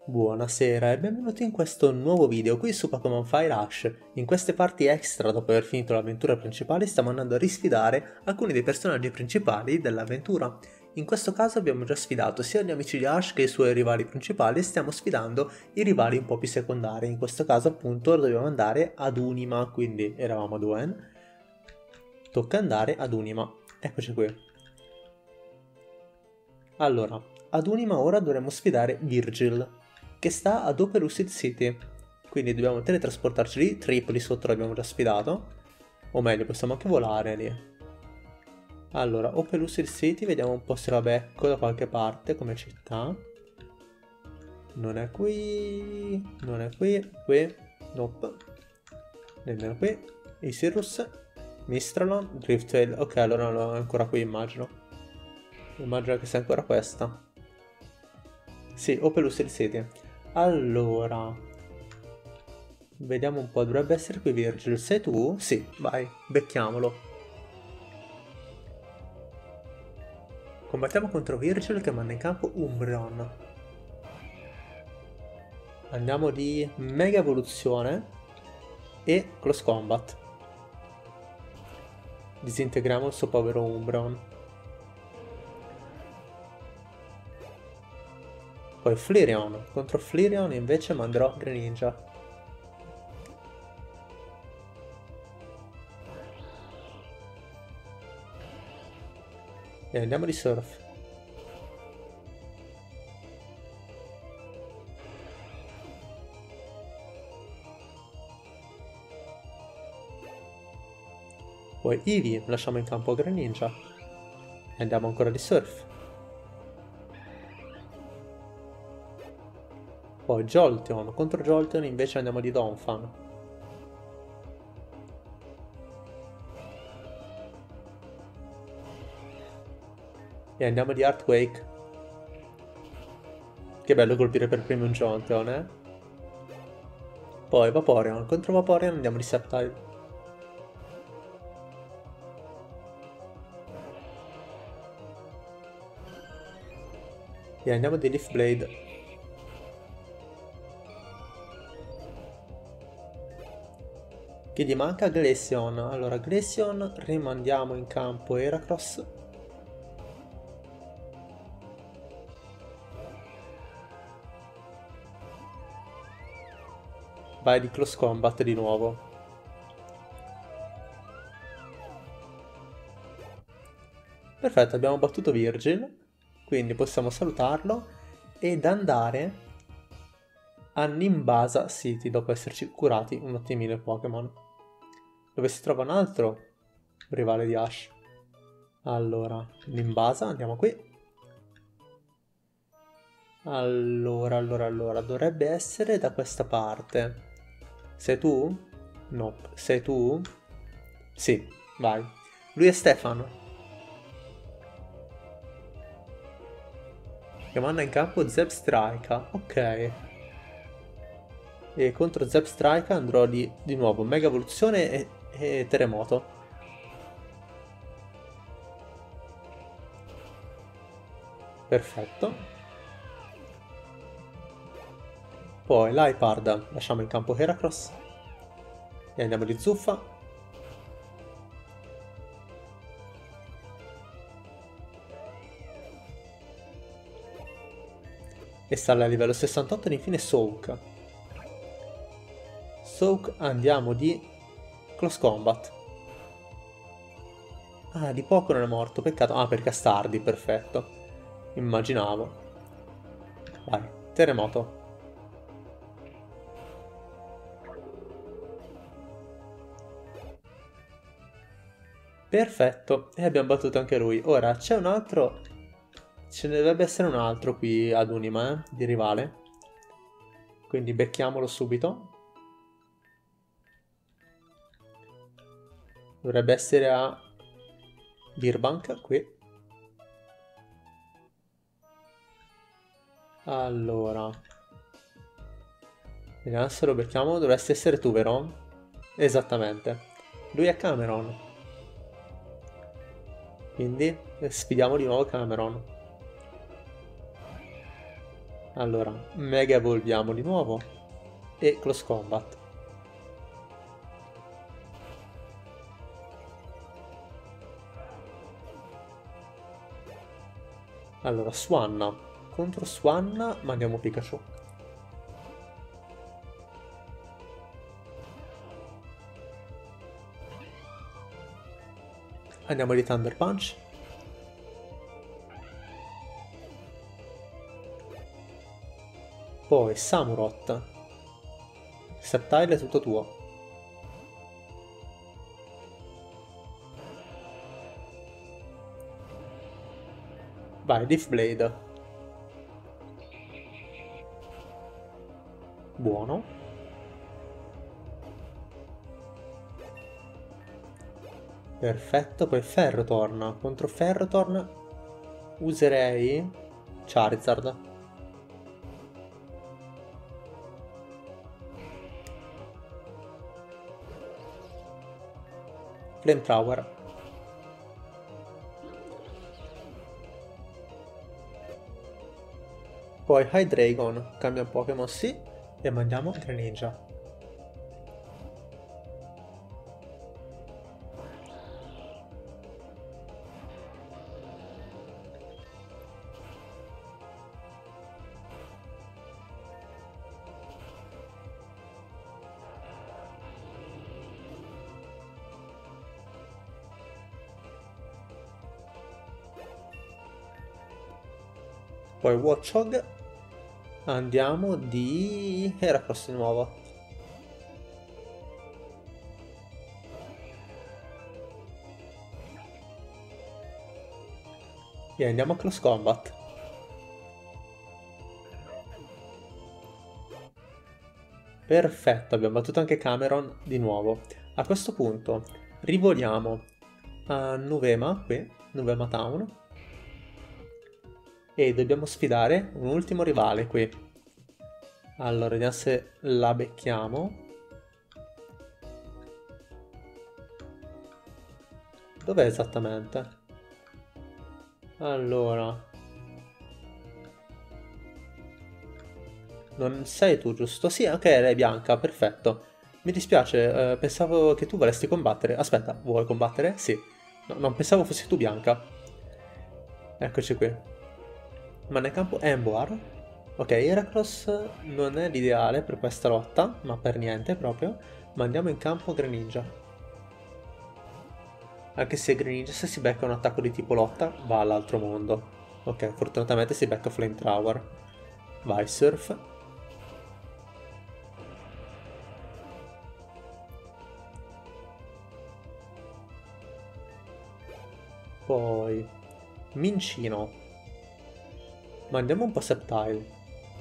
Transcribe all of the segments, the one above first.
Buonasera e benvenuti in questo nuovo video qui su Pokémon Fire Rush. In queste parti extra, dopo aver finito l'avventura principale, stiamo andando a risfidare alcuni dei personaggi principali dell'avventura. In questo caso abbiamo già sfidato sia gli amici di Ash che i suoi rivali principali e stiamo sfidando i rivali un po' più secondari. In questo caso appunto dobbiamo andare ad Unima, quindi eravamo a Duen. Tocca andare ad Unima. Eccoci qui. Allora, ad Unima ora dovremo sfidare Virgil, che sta ad Opelucid City. Quindi dobbiamo teletrasportarci lì. Tripoli sotto l'abbiamo già sfidato. O meglio, possiamo anche volare lì. Allora, Opelucid City, vediamo un po' se la becco da qualche parte come città. Non è qui. Non è qui. Qui. Nope. Nemmeno qui. Isirus. Mistralon. Driftail. Ok, allora non è ancora qui, immagino. Immagino che sia ancora questa. Sì, Opelucid City. Allora, vediamo un po', dovrebbe essere qui Virgil. Sei tu? Sì, vai, becchiamolo. Combattiamo contro Virgil che manda in campo Umbreon. Andiamo di Mega Evoluzione e Close Combat. Disintegriamo il suo povero Umbreon. Poi Flareon. Contro Flareon invece manderò Greninja. E andiamo di Surf. Poi Eevee, lasciamo in campo Greninja. E andiamo ancora di Surf. Poi Jolteon, contro Jolteon invece andiamo di Donphan. E andiamo di Earthquake. Che bello colpire per primo un Jolteon, eh? Poi Vaporeon, contro Vaporeon andiamo di Sceptile. E andiamo di Leaf Blade. Che gli manca Glaceon. Allora, Glaceon rimandiamo in campo Heracross. Vai di Close Combat di nuovo. Perfetto, abbiamo battuto Virgil. Quindi possiamo salutarlo ed andare a Nimbasa City dopo esserci curati un attimino i Pokémon. Dove si trova un altro rivale di Ash. Allora, Nimbasa, andiamo qui. Allora, dovrebbe essere da questa parte. Sei tu? Nope. Sei tu? Sì, vai. Lui è Stefano. Che manda in campo Zebstrika. Ok. E contro Zebstrika andrò di nuovo Mega Evoluzione e Terremoto. Perfetto. Poi l'Hypard, lasciamo in campo Heracross. E andiamo di Zuffa. E sale a livello 68 ed infine Soak. Soak andiamo di Close Combat. Ah, di poco non è morto, peccato. Ah, per Castardi, perfetto. Immaginavo. Vai, Terremoto. Perfetto, e abbiamo battuto anche lui. Ora, c'è un altro... Ce ne dovrebbe essere un altro qui ad Unima, di rivale. Quindi becchiamolo subito. Dovrebbe essere a Birbank, qui. Allora. Vediamo se lo becchiamo. Dovresti essere tu, vero? Esattamente. Lui è Cameron. Quindi sfidiamo di nuovo Cameron. Allora, Mega Evolviamo di nuovo e Close Combat. Allora, Swanna. Contro Swanna mandiamo Pikachu. Andiamo di Thunder Punch. Poi Samurott. Sceptile è tutto tuo. Vai, Leaf Blade. Buono. Perfetto, poi Ferrothorn. Contro Ferrothorn userei Charizard. Flamethrower. Poi Hydreigon, cambia Pokémon sì, e mandiamo Greninja. Poi Watchog. Andiamo di Heracross di nuovo. E andiamo a Close Combat. Perfetto, abbiamo battuto anche Cameron di nuovo. A questo punto rivoliamo a Nuvema, qui, Nuvema Town. E dobbiamo sfidare un ultimo rivale qui. Allora, vediamo se la becchiamo. Dov'è esattamente? Allora... Non sei tu, giusto? Sì, ok, lei è bianca, perfetto. Mi dispiace, pensavo che tu volessi combattere. Aspetta, vuoi combattere? Sì. No, non pensavo fossi tu bianca. Eccoci qui. Ma nel campo Emboar. Ok, Heracross non è l'ideale per questa lotta, ma per niente proprio. Ma andiamo in campo Greninja. Anche se Greninja se si becca un attacco di tipo lotta va all'altro mondo. Ok, fortunatamente si becca Flamethrower. Vai, Surf. Poi Mincino. Mandiamo un po' Sceptile.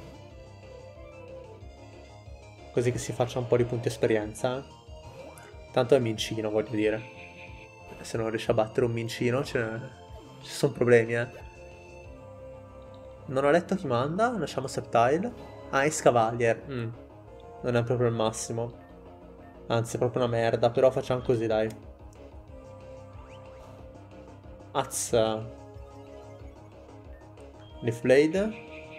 Così che si faccia un po' di punti esperienza. Tanto è Mincino, voglio dire. Se non riesce a battere un Mincino ci sono problemi, eh. Non ho letto chi manda, lasciamo Sceptile. Ice Cavalier. Non è proprio il massimo. Anzi, è proprio una merda, però facciamo così, dai. Az. Leaf Blade.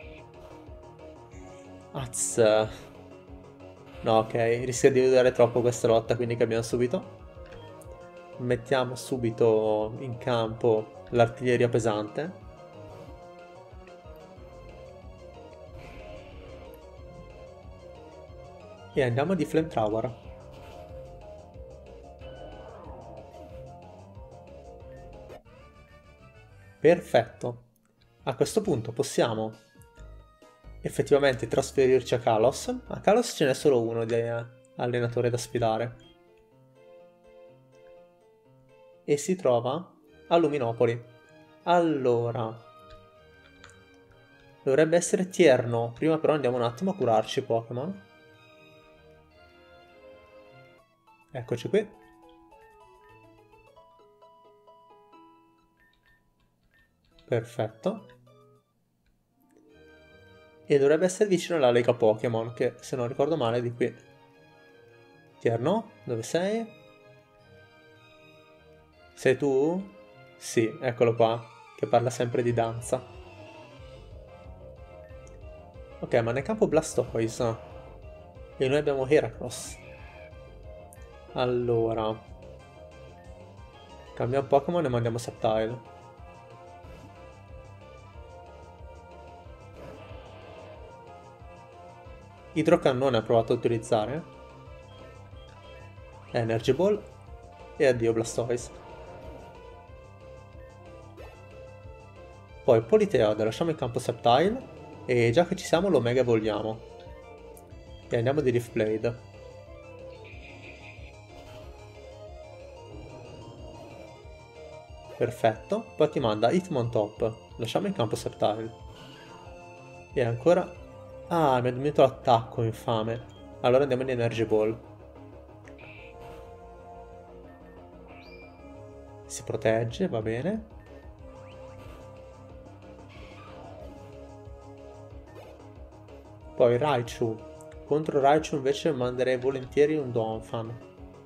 Az. No, ok, rischia di vedere troppo questa lotta, quindi cambiamo subito. Mettiamo subito in campo l'artiglieria pesante. E andiamo di Flamethrower. Perfetto. A questo punto possiamo effettivamente trasferirci a Kalos. A Kalos ce n'è solo uno di allenatore da sfidare. E si trova a Luminopoli. Allora, dovrebbe essere Tierno. Prima però andiamo un attimo a curarci Pokémon. Eccoci qui. Perfetto. E dovrebbe essere vicino alla Lega Pokémon, che se non ricordo male è di qui. Tierno, dove sei? Sei tu? Sì, eccolo qua, che parla sempre di danza. Ok, ma nel campo Blastoise. E noi abbiamo Heracross. Allora. Cambiamo Pokémon e mandiamo Sceptile. Idrocannone ha provato a utilizzare. Energy Ball. E addio Blastoise. Poi Politeod, lasciamo in campo Sceptile. E già che ci siamo lo Mega Evolviamo. E andiamo di Leaf Blade. Perfetto, poi ti manda Hitmontop, lasciamo in campo Sceptile. E ancora... Ah, mi ha diminuito l'attacco, infame. Allora andiamo in Energy Ball. Si protegge, va bene. Poi Raichu. Contro Raichu invece manderei volentieri un Donphan.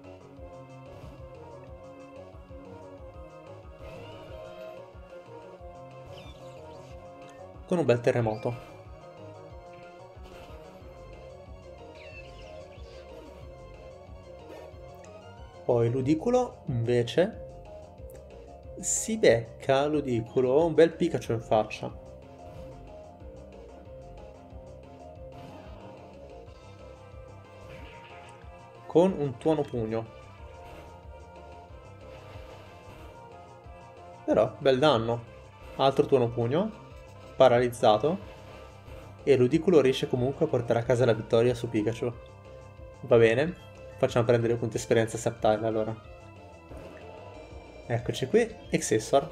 Con un bel terremoto. Poi Ludicolo invece si becca Ludicolo un bel Pikachu in faccia. Con un tuono pugno. Però bel danno. Altro tuono pugno. Paralizzato. E Ludicolo riesce comunque a portare a casa la vittoria su Pikachu. Va bene. Facciamo prendere punti esperienza a Sceptile allora. Eccoci qui. Accessor.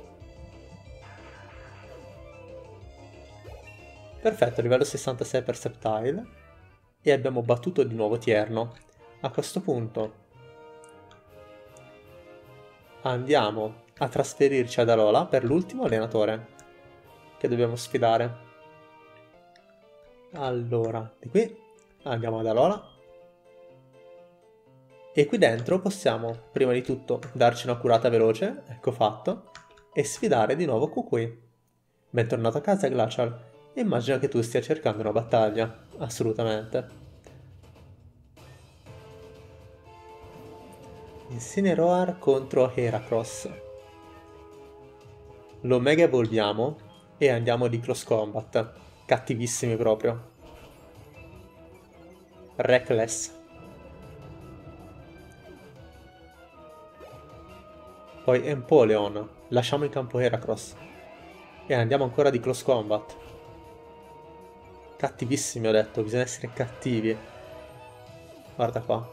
Perfetto, livello 66 per Sceptile. E abbiamo battuto di nuovo Tierno. A questo punto andiamo a trasferirci ad Alola per l'ultimo allenatore che dobbiamo sfidare. Allora, di qui andiamo ad Alola. E qui dentro possiamo, prima di tutto, darci una curata veloce, ecco fatto, e sfidare di nuovo Kukui. Bentornato a casa, Glacial. Immagino che tu stia cercando una battaglia. Assolutamente. Incineroar contro Heracross. Lo Mega Evolviamo e andiamo di Close Combat. Cattivissimi proprio. Reckless. Poi Empoleon, lasciamo in campo Heracross. E andiamo ancora di Close Combat. Cattivissimi ho detto, bisogna essere cattivi. Guarda qua.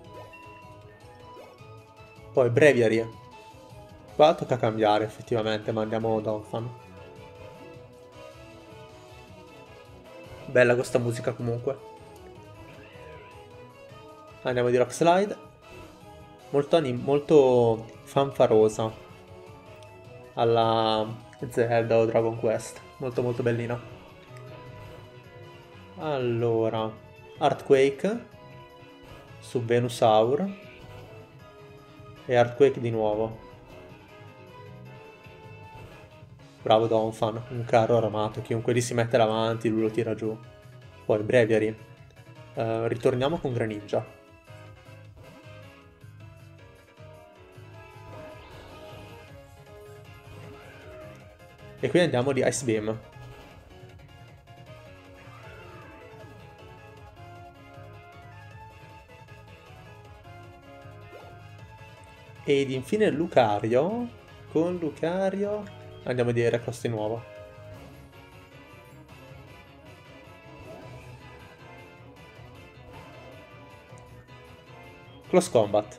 Poi Breviary. Qua tocca cambiare effettivamente, ma andiamo Donphan. Bella questa musica comunque. Andiamo di Rock Slide. Molto fanfarosa. Alla Zelda o Dragon Quest. Molto molto bellina. Allora. Earthquake. Su Venusaur. E Earthquake di nuovo. Bravo Donphan, un carro armato, chiunque gli si mette davanti lui lo tira giù. Poi Breviary. Ritorniamo con Greninja. E qui andiamo di Ice Beam. Ed infine Lucario. Con Lucario andiamo di Heracross di nuovo. Close Combat.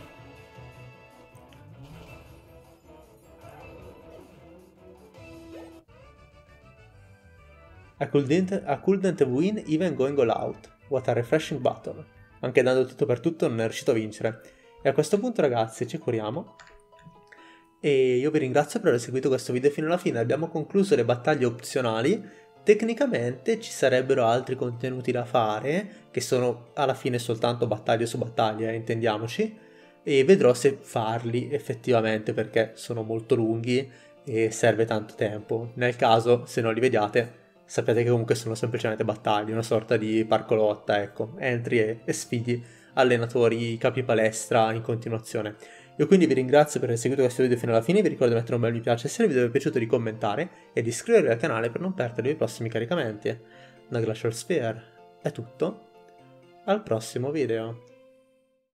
A couldn't win even going all out. What a refreshing battle. Anche dando tutto per tutto non è riuscito a vincere. E a questo punto ragazzi ci curiamo. E io vi ringrazio per aver seguito questo video fino alla fine. Abbiamo concluso le battaglie opzionali. Tecnicamente ci sarebbero altri contenuti da fare, che sono alla fine soltanto battaglie su battaglie, intendiamoci. E vedrò se farli effettivamente perché sono molto lunghi e serve tanto tempo. Nel caso, se non li vediate, sapete che comunque sono semplicemente battaglie, una sorta di parco lotta, ecco. Entri e sfidi allenatori, capi palestra in continuazione. Io quindi vi ringrazio per aver seguito questo video fino alla fine, vi ricordo di mettere un bel mi piace se il video vi è piaciuto, di commentare e di iscrivervi al canale per non perdere i prossimi caricamenti. Da Glacial Sphere è tutto, al prossimo video.